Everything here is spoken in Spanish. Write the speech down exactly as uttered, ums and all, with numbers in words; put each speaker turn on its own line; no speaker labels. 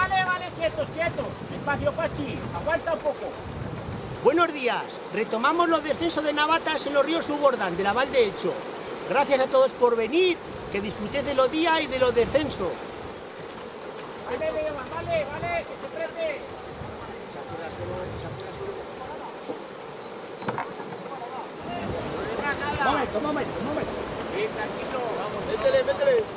vale, vale, quietos, quietos. Espacio, Pachi, aguanta un poco.
Buenos días. Retomamos los descensos de navatas en los ríos Subordán, de la Val de Hecho. Gracias a todos por venir, que disfrutéis de los días y de los descensos.
Vale, vale, vale, que se preste.
Momento, momento, momento.
Sí, tranquilo.
Métele, métele.